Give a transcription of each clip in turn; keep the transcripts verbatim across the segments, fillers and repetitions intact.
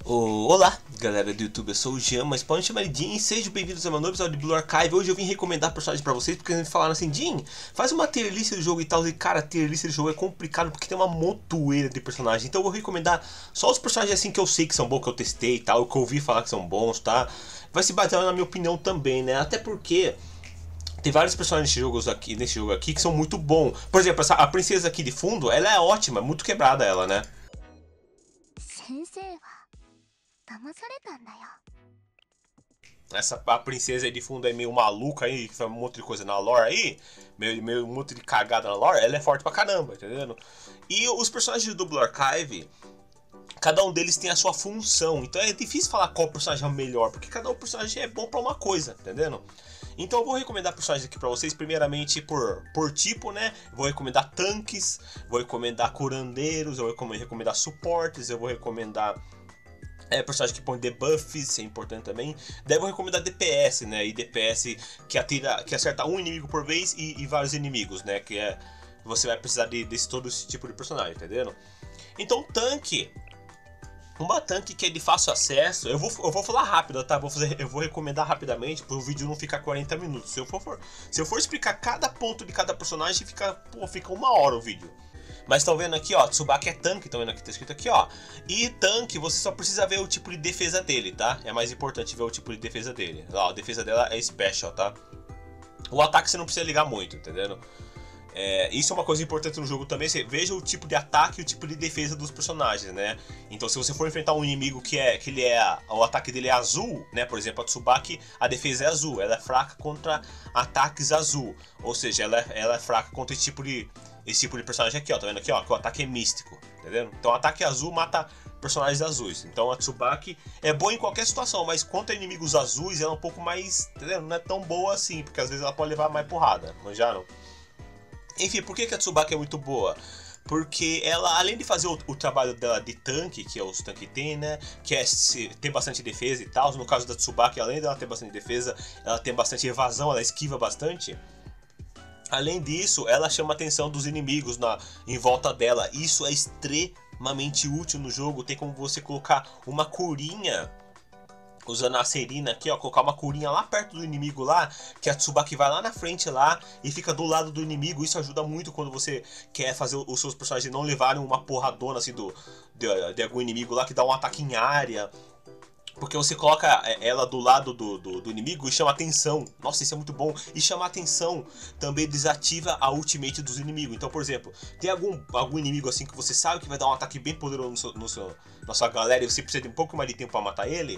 Oh, olá, galera do YouTube, eu sou o Jean, mas podem chamar de Jin. Sejam bem-vindos a meu novo episódio de Blue Archive. Hoje eu vim recomendar personagens pra vocês, porque eles me falaram assim: Jin, faz uma tier list do jogo e tal. E cara, tier list do jogo é complicado, porque tem uma montoeira de personagens. Então eu vou recomendar só os personagens assim que eu sei que são bons, que eu testei e tal, que eu ouvi falar que são bons, tá? Vai se basear na minha opinião também, né? Até porque tem vários personagens nesse jogo aqui, nesse jogo aqui que são muito bons. Por exemplo, essa, a princesa aqui de fundo, ela é ótima, muito quebrada ela, né? Essa a princesa aí de fundo é meio maluca aí, que faz um monte de coisa na lore aí, meio, meio um monte de cagada na lore, ela é forte pra caramba, entendendo? E os personagens do Blue Archive, cada um deles tem a sua função, então é difícil falar qual personagem é o melhor, porque cada um personagem é bom pra uma coisa, entendendo? Então eu vou recomendar personagens aqui pra vocês, primeiramente por, por tipo, né? Vou recomendar tanques, vou recomendar curandeiros, eu vou recomendar suportes, eu vou recomendar É, personagem que põe debuffs, é importante também. Daí eu vou recomendar D P S, né? E D P S que atira, que acerta um inimigo por vez e, e vários inimigos, né? Que é, você vai precisar de, desse todo esse tipo de personagem, entendendo? Então tanque, uma tanque que é de fácil acesso, eu vou, eu vou falar rápido, tá? Vou fazer, eu vou recomendar rapidamente para o vídeo não ficar quarenta minutos. Se eu for, se eu for explicar cada ponto de cada personagem, fica, pô, fica uma hora o vídeo. Mas estão vendo aqui, ó, Tsubaki é tanque, estão vendo aqui, tá escrito aqui, ó. E tanque, você só precisa ver o tipo de defesa dele, tá? É mais importante ver o tipo de defesa dele. Ó, a defesa dela é special, tá? O ataque você não precisa ligar muito, entendendo? É, isso é uma coisa importante no jogo também, você veja o tipo de ataque e o tipo de defesa dos personagens, né? Então se você for enfrentar um inimigo que, é, que ele é, o ataque dele é azul, né? Por exemplo, a Tsubaki, a defesa é azul, ela é fraca contra ataques azul. Ou seja, ela é, ela é fraca contra esse tipo de... Esse tipo de personagem aqui, ó, tá vendo aqui, ó, que o ataque é místico, entendeu? Então o ataque azul mata personagens azuis. Então a Tsubaki é boa em qualquer situação, mas contra inimigos azuis ela é um pouco mais, entendeu? Não é tão boa assim, porque às vezes ela pode levar mais porrada, manjaram? Enfim, por que, que a Tsubaki é muito boa? Porque ela, além de fazer o, o trabalho dela de tanque, que é os tanques tem, né? Que é se, ter bastante defesa e tal. No caso da Tsubaki, além dela ter bastante defesa, ela tem bastante evasão, ela esquiva bastante. Além disso, ela chama a atenção dos inimigos na, em volta dela. Isso é extremamente útil no jogo. Tem como você colocar uma curinha, usando a Serina aqui, ó, colocar uma curinha lá perto do inimigo lá, que a Tsubaki vai lá na frente lá e fica do lado do inimigo. Isso ajuda muito quando você quer fazer os seus personagens não levarem uma porradona assim do, de, de algum inimigo lá que dá um ataque em área. Porque você coloca ela do lado do, do, do inimigo e chama atenção. Nossa, isso é muito bom. E chamar atenção também desativa a ultimate dos inimigos. Então, por exemplo, tem algum, algum inimigo assim que você sabe que vai dar um ataque bem poderoso no seu, no seu, na sua galera e você precisa de um pouco mais de tempo para matar ele.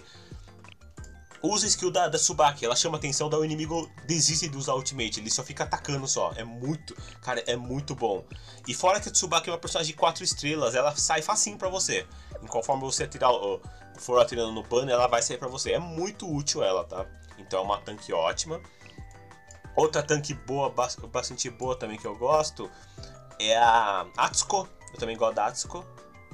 Usa a skill da, da Tsubaki, ela chama atenção, daí o inimigo desiste de usar ultimate, ele só fica atacando só. É muito, cara, é muito bom. E fora que a Tsubaki é uma personagem de quatro estrelas, ela sai facinho pra você. E conforme você atirar, for atirando no pano, ela vai sair pra você. É muito útil ela, tá? Então é uma tanque ótima. Outra tanque boa, bastante boa também que eu gosto, é a Atsuko. Eu também gosto da Atsuko.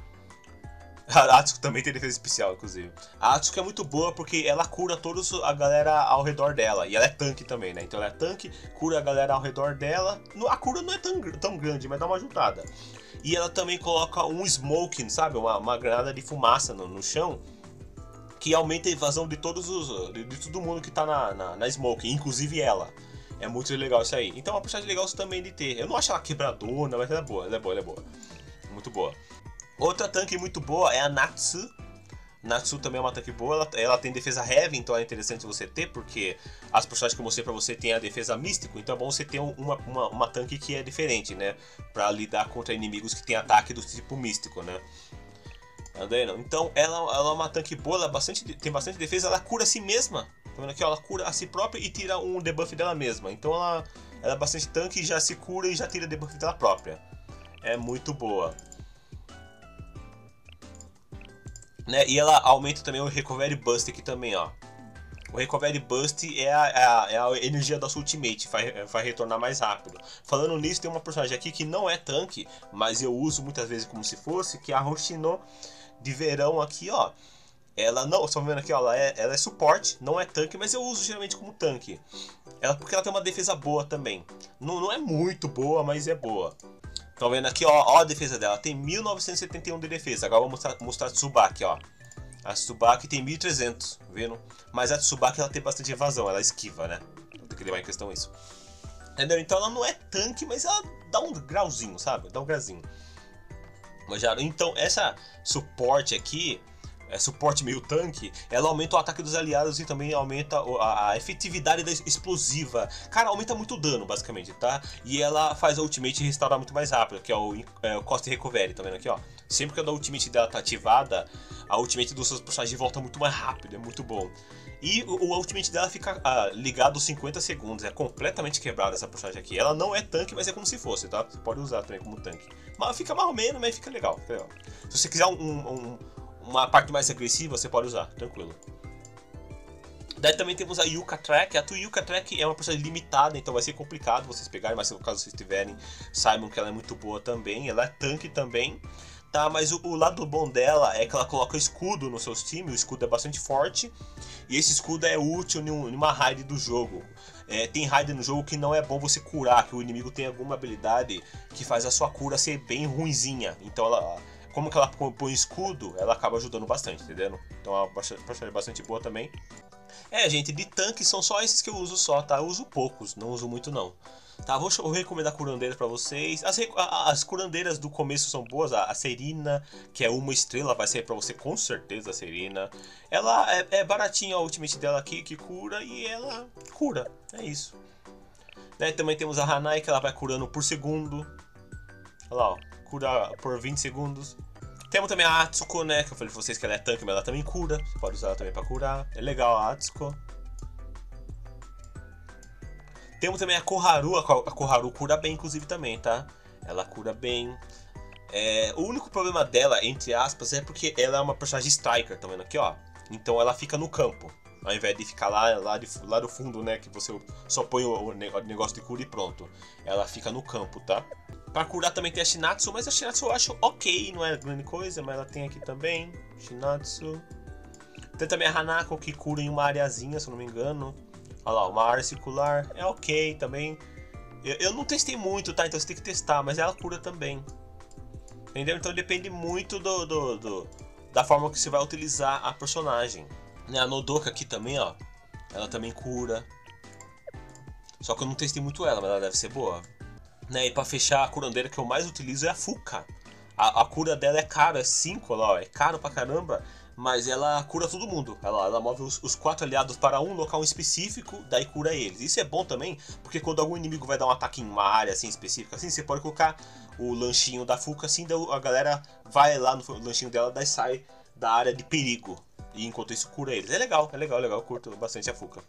A Atsuko também tem defesa especial, inclusive. A Atsuko é muito boa porque ela cura toda a galera ao redor dela. E ela é tanque também, né? Então ela é tanque, cura a galera ao redor dela. A cura não é tão, tão grande, mas dá uma ajudada. E ela também coloca um smoking, sabe? Uma, uma granada de fumaça no, no chão, que aumenta a evasão de todos os. de, de todo mundo que tá na, na, na smoking, inclusive ela. É muito legal isso aí. Então é uma personagem legal também de ter. Eu não acho ela quebradona, mas ela é boa, ela é boa, ela é boa. Muito boa. Outra tanque muito boa é a Natsu. Natsu também é uma tanque boa, ela, ela tem defesa heavy, então é interessante você ter, porque as personagens que eu mostrei pra você tem a defesa místico, então é bom você ter uma, uma, uma tanque que é diferente, né? Pra lidar contra inimigos que tem ataque do tipo místico, né? Então ela, ela é uma tanque boa, ela é bastante, tem bastante defesa, ela cura a si mesma. Tá vendo aqui, ó, ela cura a si própria e tira um debuff dela mesma. Então ela, ela é bastante tanque, já se cura e já tira debuff dela própria. É muito boa. Né? E ela aumenta também o Recovery Boost aqui também, ó. O Recovery Boost é a, é a, é a energia da sua ultimate, vai, vai retornar mais rápido. Falando nisso, tem uma personagem aqui que não é tanque, mas eu uso muitas vezes como se fosse, que é a Hoshino de verão aqui, ó. Ela não, estão vendo aqui, ó, ela é, ela é suporte, não é tanque, mas eu uso geralmente como tanque. Ela, porque ela tem uma defesa boa também. Não, não é muito boa, mas é boa. Estão vendo aqui, ó, ó a defesa dela, tem mil novecentos e setenta e um de defesa. Agora eu vou mostrar, mostrar a Tsubaki, ó. A Tsubaki tem mil e trezentos, vendo? Mas a Tsubaki ela tem bastante evasão, ela esquiva, né? Então tem que levar em questão isso. Entendeu? Então ela não é tanque, mas ela dá um grauzinho, sabe? Dá um grauzinho. Mas já, então essa suporte aqui, é suporte meio tanque, ela aumenta o ataque dos aliados e também aumenta a, a efetividade da explosiva. Cara, aumenta muito o dano, basicamente, tá? E ela faz a ultimate restaurar muito mais rápido, que é o, é, o Cost Recovery, tá vendo aqui, ó? Sempre que a ultimate dela tá ativada, a ultimate dos seus personagens volta muito mais rápido, é muito bom. E o, o ultimate dela fica ah, ligado cinquenta segundos, é completamente quebrada essa personagem aqui. Ela não é tanque, mas é como se fosse, tá? Você pode usar também como tanque. Mas fica mais ou menos, mas fica legal. Fica legal. Se você quiser um, um, uma parte mais agressiva, você pode usar, tranquilo. Daí também temos a Yuka Track. A Yuka Track é uma personagem limitada, então vai ser complicado vocês pegarem, mas se caso vocês tiverem, saibam que ela é muito boa também. Ela é tanque também. Tá, mas o, o lado bom dela é que ela coloca escudo nos seus times, o escudo é bastante forte, e esse escudo é útil em, um, em uma raid do jogo. É, tem raid no jogo que não é bom você curar, que o inimigo tem alguma habilidade que faz a sua cura ser bem ruinzinha. Então ela, como que ela põe escudo, ela acaba ajudando bastante, entendeu? Então é uma personagem bastante boa também. É, gente, de tanque são só esses que eu uso só, tá? Eu uso poucos, não uso muito não. Tá, vou, vou recomendar curandeiras pra vocês. As, as curandeiras do começo são boas. A, a Serina, que é uma estrela, vai ser pra você com certeza a Serina. Ela é, é baratinha a ultimate dela aqui, que cura, e ela cura. É isso. Né, também temos a Hanai, que ela vai curando por segundo. Olha lá, ó, cura por vinte segundos. Temos também a Atsuko, né, que eu falei pra vocês que ela é tanque, mas ela também cura. Você pode usar ela também pra curar. É legal a Atsuko. Temos também a Koharu, a Koharu cura bem, inclusive, também, tá? Ela cura bem. É, o único problema dela, entre aspas, é porque ela é uma personagem striker, tá vendo aqui, ó? Então ela fica no campo, ao invés de ficar lá, lá, de, lá do fundo, né? Que você só põe o, o negócio de cura e pronto. Ela fica no campo, tá? Pra curar também tem a Shinatsu, mas a Shinatsu eu acho ok, não é grande coisa, mas ela tem aqui também, Shinatsu. Tem também a Hanako, que cura em uma areazinha, se eu não me engano. Olha lá, uma área circular, é ok também. Eu, eu não testei muito, tá? Então você tem que testar, mas ela cura também. Entendeu? Então depende muito do, do, do da forma que você vai utilizar a personagem. A Nodoka aqui também, ó. Ela também cura. Só que eu não testei muito ela, mas ela deve ser boa. Né? E pra fechar, a curandeira que eu mais utilizo é a Fuka. A, a cura dela é cara, é cinco, ó. É caro pra caramba. Mas ela cura todo mundo. Ela, ela move os, os quatro aliados para um local específico, daí cura eles. Isso é bom também, porque quando algum inimigo vai dar um ataque em uma área assim específica, assim, você pode colocar o lanchinho da Fuka, assim, daí a galera vai lá no lanchinho dela, daí sai da área de perigo. E enquanto isso cura eles. É legal, é legal, é legal. Eu curto bastante a Fuka.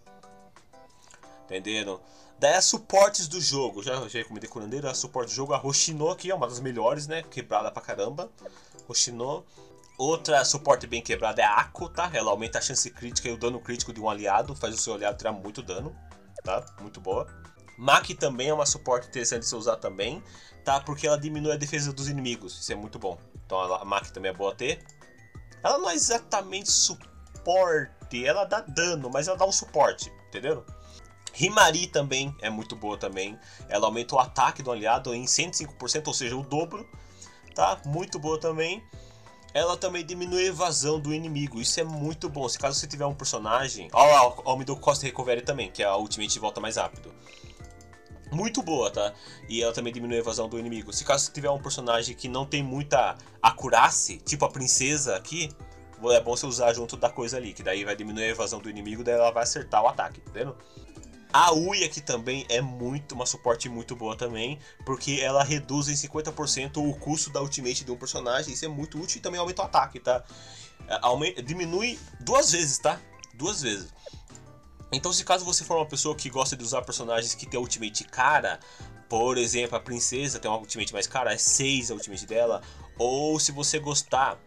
Entenderam? Daí as suportes do jogo. Já, já recomendei curandeira. A suporte do jogo, a Hoshino aqui é uma das melhores, né? Quebrada pra caramba. Hoshino. Outra suporte bem quebrada é a Ako, tá? Ela aumenta a chance crítica e o dano crítico de um aliado, faz o seu aliado tirar muito dano, tá? Muito boa. Maki também é uma suporte interessante de se usar também, tá? Porque ela diminui a defesa dos inimigos, isso é muito bom. Então a Maki também é boa a ter. Ela não é exatamente suporte, ela dá dano, mas ela dá um suporte, entendeu? Himari também é muito boa também. Ela aumenta o ataque do aliado em cento e cinco por cento, ou seja, o dobro, tá? Muito boa também. Ela também diminui a evasão do inimigo, isso é muito bom. Se caso você tiver um personagem... Olha lá, ó, me deu Cost Recovery também, que é a ultimate de volta mais rápido. Muito boa, tá? E ela também diminui a evasão do inimigo. Se caso você tiver um personagem que não tem muita acurácia, tipo a princesa aqui, é bom você usar junto da coisa ali, que daí vai diminuir a evasão do inimigo, daí ela vai acertar o ataque, tá vendo? A Ui aqui também é muito, uma suporte muito boa também, porque ela reduz em cinquenta por cento o custo da ultimate de um personagem, isso é muito útil e também aumenta o ataque, tá? Aumenta, diminui duas vezes, tá? Duas vezes. Então se caso você for uma pessoa que gosta de usar personagens que tem ultimate cara, por exemplo, a princesa tem uma ultimate mais cara, é seis a ultimate dela, ou se você gostar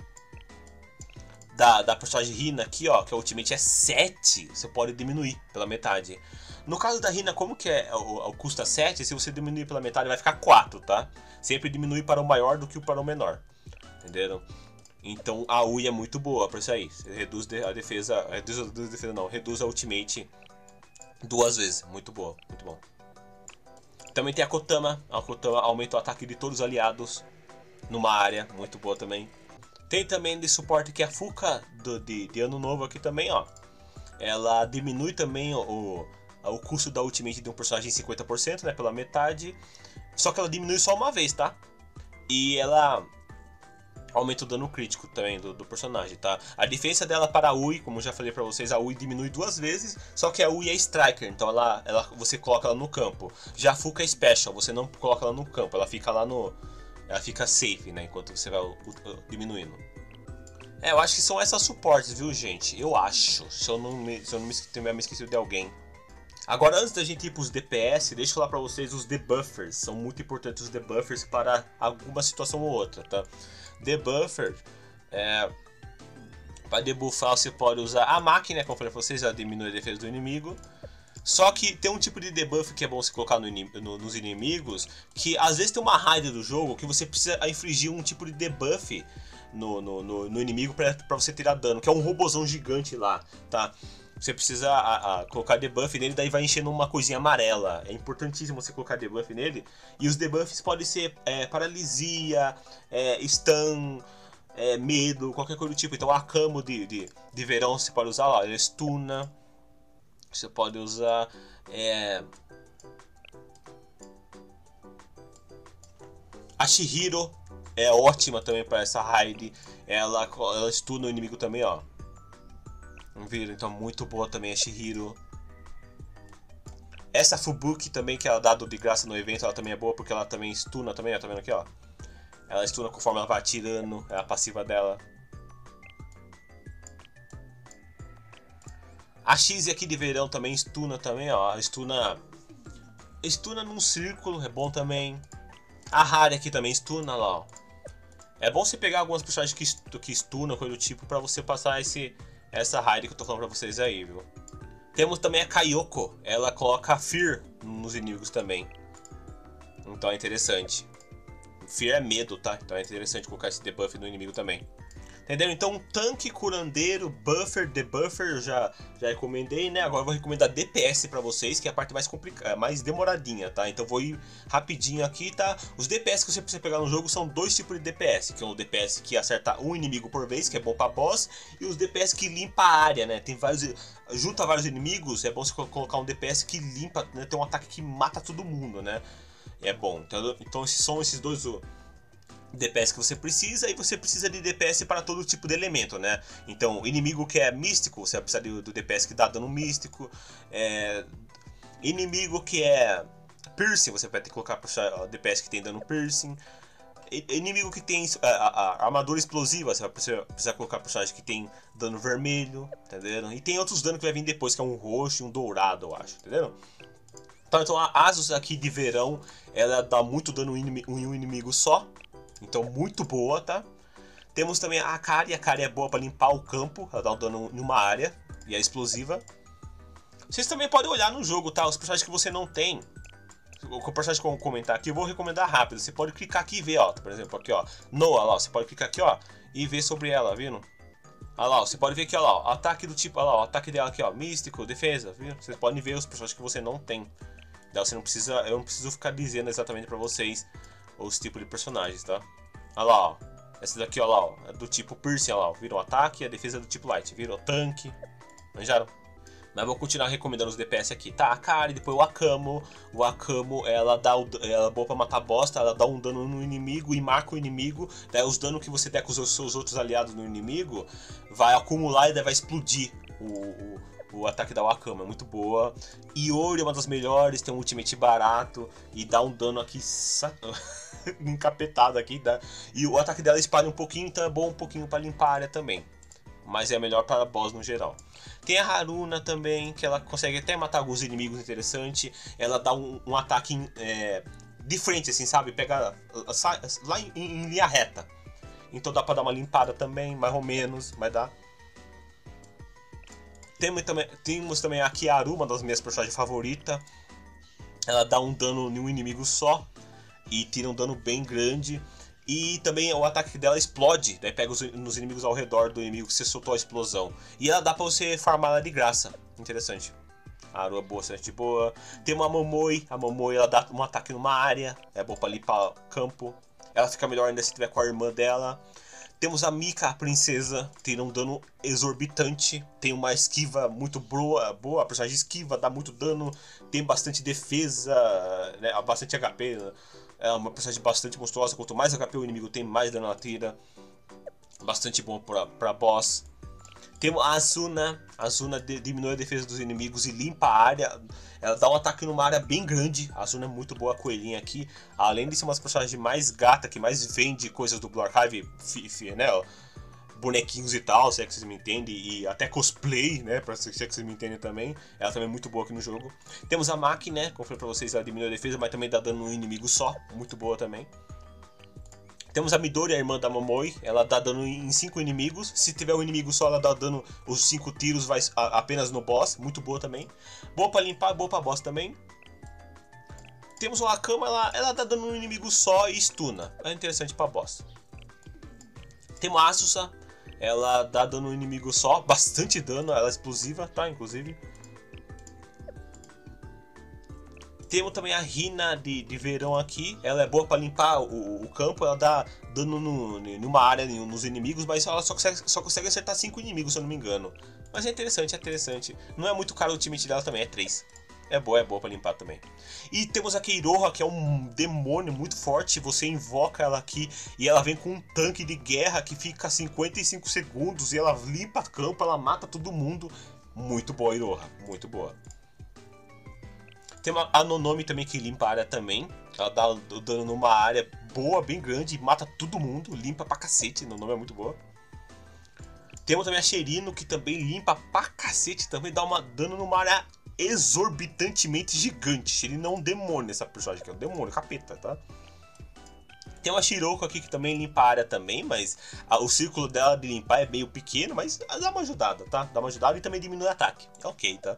da, da personagem Rina aqui, ó, que a ultimate é sete, você pode diminuir pela metade. No caso da Rina, como que é o, o custa sete, se você diminuir pela metade vai ficar quatro, tá? Sempre diminui para o maior do que para o menor, entenderam? Então a Ui é muito boa para isso aí, reduz a defesa, reduz a defesa não, reduz a ultimate duas vezes, muito boa, muito bom. Também tem a Kotama, a Kotama aumenta o ataque de todos os aliados numa área, muito boa também. Tem também de suporte que é a Fuka do, de, de ano novo aqui também, ó. Ela diminui também o, o custo da ultimate de um personagem em cinquenta por cento, né, pela metade. Só que ela diminui só uma vez, tá? E ela aumenta o dano crítico também do, do personagem, tá? A diferença dela para a U I, como eu já falei pra vocês, a U I diminui duas vezes, só que a U I é Striker, então ela, ela, você coloca ela no campo. Já a Fuka é Special, você não coloca ela no campo, ela fica lá no... Ela fica safe, né, enquanto você vai uh, uh, diminuindo. É, eu acho que são essas suportes, viu, gente? Eu acho, se eu não me, se eu não me, tiver me esquecido de alguém. Agora, antes da gente ir para os D P S, deixa eu falar para vocês os debuffers. São muito importantes os debuffers para alguma situação ou outra, tá? Debuffer, é, para debuffar você pode usar a máquina, como eu falei para vocês, ela diminui a defesa do inimigo. Só que tem um tipo de debuff que é bom você colocar no, no, nos inimigos, que às vezes tem uma raid do jogo que você precisa infligir um tipo de debuff no, no, no, no inimigo para você tirar dano, que é um robozão gigante lá, tá? Você precisa a, a, colocar debuff nele, daí vai enchendo uma coisinha amarela. É importantíssimo você colocar debuff nele. E os debuffs podem ser é, paralisia, é, stun, é, medo, qualquer coisa do tipo. Então a Akamo de, de, de verão você pode usar lá, ele stuna. Você pode usar... É, a Chihiro é ótima também para essa raid. Ela, ela stuna o inimigo também, ó. Viram? Então muito boa também a Chihiro. Essa Fubuki também, que ela dá de graça no evento, ela também é boa porque ela também stuna também, ó, tá vendo aqui, ó. Ela stuna conforme ela vai atirando, é a passiva dela. A X aqui de verão também stuna também, ó. Stuna. Stuna num círculo, é bom também. A Hari aqui também stuna lá, ó. É bom você pegar algumas personagens que, que stunam, coisa do tipo, pra você passar esse, essa raid que eu tô falando pra vocês aí, viu? Temos também a Kayoko. Ela coloca Fear nos inimigos também. Então é interessante. Fear é medo, tá? Então é interessante colocar esse debuff no inimigo também. Entendeu? Então tanque, curandeiro, buffer, debuffer eu já, já recomendei, né? Agora eu vou recomendar D P S pra vocês, que é a parte mais complicada, mais demoradinha, tá? Então vou ir rapidinho aqui, tá? Os D P S que você precisa pegar no jogo são dois tipos de D P S, que é o D P S que acerta um inimigo por vez, que é bom pra boss, e os D P S que limpa a área, né? Tem vários... Junta vários inimigos, é bom você colocar um D P S que limpa, né? Tem um ataque que mata todo mundo, né? É bom. Então, então esses são esses dois... D P S que você precisa, e você precisa de D P S para todo tipo de elemento, né? Então, inimigo que é místico, você vai precisar do D P S que dá dano místico. É... Inimigo que é piercing, você vai ter que colocar D P S que tem dano piercing. Inimigo que tem a, a, a armadura explosiva, você vai precisar, precisar colocar personagem que tem dano vermelho, entendeu? E tem outros danos que vai vir depois, que é um roxo e um dourado, eu acho, entendeu? Então, então a Asus aqui de verão, ela dá muito dano em um inimigo só. Então, muito boa, tá? Temos também a Akari. A Akari é boa pra limpar o campo. Ela dá um dano em uma área. E é explosiva. Vocês também podem olhar no jogo, tá? Os personagens que você não tem. O personagem que eu vou comentar aqui, eu vou recomendar rápido. Você pode clicar aqui e ver, ó. Por exemplo, aqui, ó. Noah, lá. Você pode clicar aqui, ó. E ver sobre ela, viu? Olha lá, ó, você pode ver aqui, ó lá. Ó, ataque do tipo, olha lá, ó, ataque dela aqui, ó. Místico, defesa, viu? Vocês podem ver os personagens que você não tem. Daí você não precisa... Eu não preciso ficar dizendo exatamente pra vocês os tipos de personagens, tá? Olha lá, ó. Essa daqui, ó lá, ó, é do tipo piercing, ó lá, ó. Virou ataque, a defesa é do tipo light. Virou tanque. Manjaram? Mas vou continuar recomendando os D P S aqui. Tá, a Akari, depois o Akamo. O Akamo, ela dá o, ela é boa pra matar bosta. Ela dá um dano no inimigo e marca o inimigo. Daí os danos que você der com os seus outros aliados no inimigo vai acumular e daí vai explodir o... o O ataque da Wakama é muito boa. Iori é uma das melhores, tem um ultimate barato e dá um dano aqui encapetado aqui, dá. E o ataque dela espalha um pouquinho, então é bom um pouquinho para limpar a área também. Mas é melhor para boss no geral. Tem a Haruna também, que ela consegue até matar alguns inimigos interessantes. Ela dá um, um ataque é, de frente, assim, sabe? Pega lá em, em linha reta. Então dá para dar uma limpada também, mais ou menos, mas dá. Temos também, temos também a Kiaru, uma das minhas personagens favoritas. Ela dá um dano em um inimigo só e tira um dano bem grande. E também o ataque dela explode, daí pega os, nos inimigos ao redor do inimigo que você soltou a explosão. E ela dá pra você farmar ela de graça. Interessante. A Aru é boa, bastante boa. Tem uma Momoi. A Momoi ela dá um ataque numa área. É boa pra limpar campo. Ela fica melhor ainda se tiver com a irmã dela. Temos a Mika, a princesa, tem um dano exorbitante, tem uma esquiva muito boa, boa, a personagem esquiva, dá muito dano, tem bastante defesa, né, bastante H P, né? É uma personagem bastante monstruosa, quanto mais H P o inimigo tem, mais dano ela tira, bastante bom pra, pra boss. Temos a Asuna, a Asuna diminui a defesa dos inimigos e limpa a área, ela dá um ataque numa área bem grande, a Asuna é muito boa, a coelhinha aqui, além de ser uma das personagens mais gata, que mais vende coisas do Blue Archive, né, bonequinhos e tal, se é que vocês me entendem, e até cosplay, né, pra, se é que vocês me entendem também, ela também é muito boa aqui no jogo. Temos a Maki, né, como eu falei pra vocês, ela diminui a defesa, mas também dá dano no inimigo só, muito boa também. Temos a Midori, a irmã da Momoi, ela dá dano em cinco inimigos, se tiver um inimigo só ela dá dano, os cinco tiros vai a, apenas no boss, muito boa também. Boa pra limpar, boa pra boss também. Temos a Akama, ela, ela dá dano no inimigo só e stuna, é interessante pra boss. Temos a Asusa, ela dá dano no inimigo só, bastante dano, ela é explosiva, tá, inclusive. Temos também a Rina de, de verão aqui, ela é boa para limpar o, o campo, ela dá dano no, numa área, nos inimigos, mas ela só consegue, só consegue acertar cinco inimigos, se eu não me engano. Mas é interessante, é interessante. Não é muito caro o ultimate dela também, é três. É boa, é boa para limpar também. E temos a Keiroha, que é um demônio muito forte, você invoca ela aqui e ela vem com um tanque de guerra que fica cinquenta e cinco segundos e ela limpa campo, ela mata todo mundo. Muito boa, Iroha, muito boa. Tem a Nonomi também que limpa a área também. Ela dá dano numa área boa, bem grande, mata todo mundo, limpa pra cacete. Nonomi é muito boa. Temos também a Sherino que também limpa pra cacete, também dá uma dano numa área exorbitantemente gigante. Sherino é um demônio, essa personagem aqui, é um demônio, capeta, tá? Tem uma Shiroko aqui que também limpa a área também, mas a, o círculo dela de limpar é meio pequeno, mas dá uma ajudada, tá? Dá uma ajudada e também diminui o ataque. É ok, tá?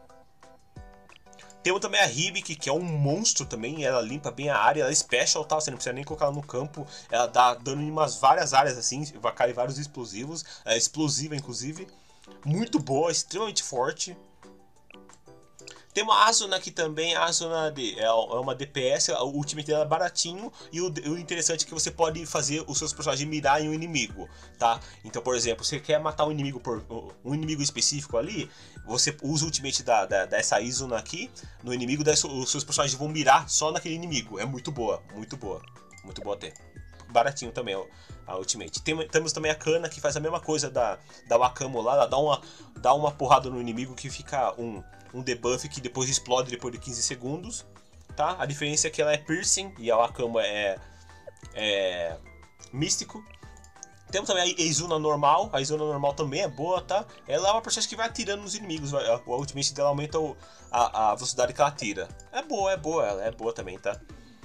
Temos também a Hibiki, que é um monstro também, ela limpa bem a área, ela é special, tá? Você não precisa nem colocar ela no campo, ela dá dano em umas várias áreas assim, vai cair vários explosivos, é explosiva inclusive, muito boa, extremamente forte. Temos a Asuna aqui também, a Asuna de, é uma D P S, o ultimate dela é baratinho e o, o interessante é que você pode fazer os seus personagens mirar em um inimigo, tá? Então, por exemplo, você quer matar um inimigo por um inimigo específico ali, você usa o ultimate da, da, dessa Asuna aqui no inimigo, daí os seus personagens vão mirar só naquele inimigo. É muito boa, muito boa, muito boa até. Baratinho também a ultimate. Tem, temos também a Kana que faz a mesma coisa da, da Wakamo lá, ela dá uma, dá uma porrada no inimigo que fica um... um debuff que depois explode depois de quinze segundos, tá? A diferença é que ela é piercing e a Wakama é, é místico. Temos também a Izuna normal, a Izuna normal também é boa, tá? Ela é uma personagem que vai atirando nos inimigos, o ultimate dela aumenta o, a, a velocidade que ela atira. É boa, é boa, ela é boa também, tá?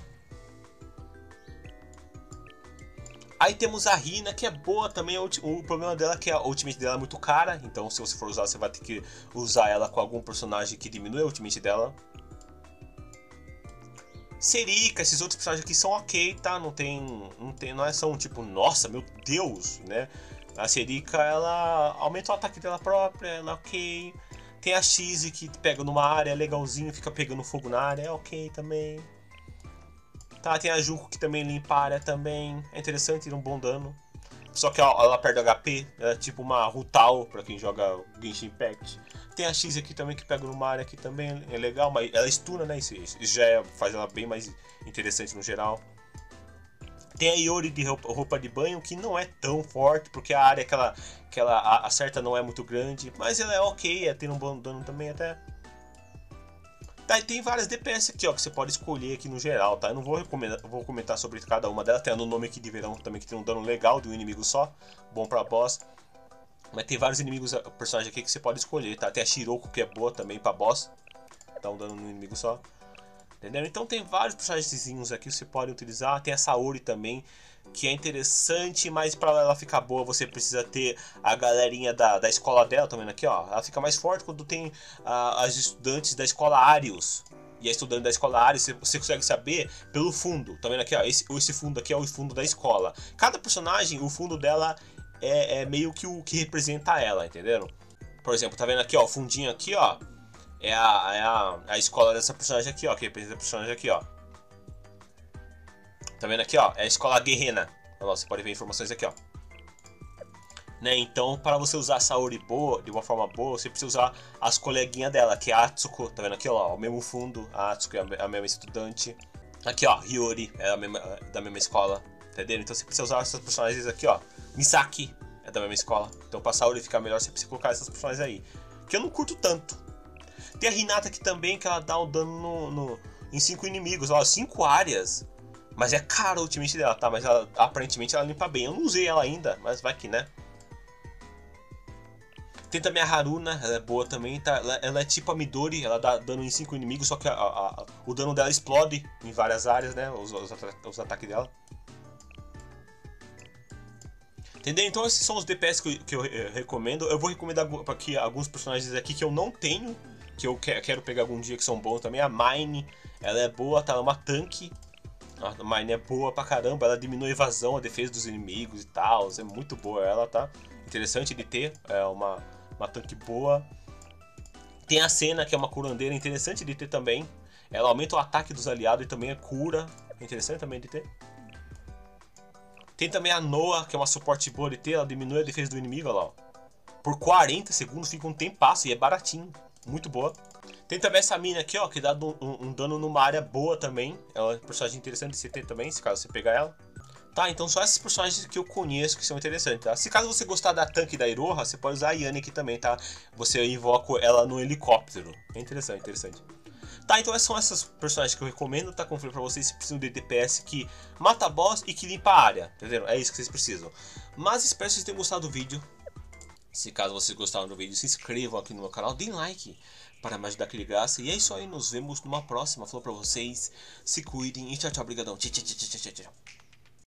Aí temos a Rina, que é boa também, o problema dela é que a ultimate dela é muito cara, então se você for usar, você vai ter que usar ela com algum personagem que diminui a ultimate dela. Serika, esses outros personagens aqui são ok, tá? Não tem, não tem, não é são tipo, nossa, meu Deus, né? A Serika, ela aumenta o ataque dela própria, ela é ok. Tem a X que pega numa área, é legalzinho, fica pegando fogo na área, é ok também. Tá, tem a Junko que também limpa a área também, é interessante, tira um bom dano. Só que ó, ela perde H P, é tipo uma Rutal pra quem joga Genshin Impact. Tem a X aqui também que pega numa área aqui também, é legal, mas ela stuna, né? Isso, isso já é, faz ela bem mais interessante no geral. Tem a Iori de roupa, roupa de banho, que não é tão forte, porque a área que ela, que ela acerta não é muito grande, mas ela é ok, é ter um bom dano também até. Tá, e tem várias D P S aqui, ó, que você pode escolher aqui no geral, tá? Eu não vou, recomendar, vou comentar sobre cada uma delas. Tem a Nonomi aqui de verão também, que tem um dano legal de um inimigo só, bom pra boss. Mas tem vários inimigos, personagens aqui que você pode escolher, tá? Tem a Shiroko, que é boa também pra boss, dá um dano no inimigo só. Entendeu? Então tem vários personagens aqui que você pode utilizar. Tem a Saori também, que é interessante, mas para ela ficar boa você precisa ter a galerinha da, da escola dela, tá vendo aqui, ó. Ela fica mais forte quando tem uh, as estudantes da escola Arius. E a estudante da escola Arius, você, você consegue saber pelo fundo, tá vendo aqui, ó. Esse, esse fundo aqui é o fundo da escola. Cada personagem, o fundo dela é, é meio que o que representa ela, entenderam? Por exemplo, tá vendo aqui, ó, o fundinho aqui, ó. É a, é a, a escola dessa personagem aqui, ó, que representa a personagem aqui, ó. Tá vendo aqui, ó? É a escola Guerrena. Olha lá, você pode ver informações aqui, ó. né? Então, para você usar a Saori boa, de uma forma boa, você precisa usar as coleguinhas dela, que é a Atsuko, tá vendo aqui, ó, o mesmo fundo, a Atsuko é a mesma estudante. Aqui, ó, Hiyori é a mesma, da mesma escola, entendeu? Então você precisa usar essas personagens aqui, ó. Misaki é da mesma escola. Então pra Saori ficar melhor, você precisa colocar essas personagens aí. Que eu não curto tanto. Tem a Hinata aqui também, que ela dá um dano no, no, em cinco inimigos, ó, cinco áreas. Mas é caro o ultimate dela, tá? Mas ela, aparentemente ela limpa bem. Eu não usei ela ainda, mas vai que, né? Tem também a Haruna, ela é boa também, tá? Ela, ela é tipo a Midori, ela dá dano em cinco inimigos, só que a, a, a, o dano dela explode em várias áreas, né? Os, os, os ataques dela. Entendeu? Então esses são os D P S que eu, que eu, eu recomendo. Eu vou recomendar aqui alguns personagens aqui que eu não tenho, que eu quero pegar algum dia, que são bons também. A Mine, ela é boa, tá? Ela é uma tanque. A Mine é boa pra caramba, ela diminui a evasão, a defesa dos inimigos e tal. É muito boa ela, tá? Interessante de ter, é uma, uma tanque boa. Tem a Senna, que é uma curandeira, interessante de ter também. Ela aumenta o ataque dos aliados e também é cura. Interessante também de ter. Tem também a Noah, que é uma suporte boa de ter, ela diminui a defesa do inimigo, olha lá, ó. Por quarenta segundos fica um tempasso e é baratinho, muito boa. Tem também essa mina aqui, ó, que dá um, um dano numa área boa também. É uma personagem interessante de você ter também, se caso você pegar ela. Tá, então só esses personagens que eu conheço que são interessantes, tá? Se caso você gostar da tanque da Iroha, você pode usar a Yane aqui também, tá? Você invoca ela no helicóptero. É interessante, interessante. Tá, então são essas personagens que eu recomendo, tá? Como eu falei pra vocês, vocês precisam de D P S que mata boss e que limpa a área, entendeu? É isso que vocês precisam. Mas espero que vocês tenham gostado do vídeo. Se caso vocês gostaram do vídeo, se inscrevam aqui no meu canal, deem like para me ajudar aquele graça. E é isso aí, nos vemos numa próxima. Falou pra vocês, se cuidem e tchau, tchau, brigadão. Tchau, tchau, tchau, tchau, tchau.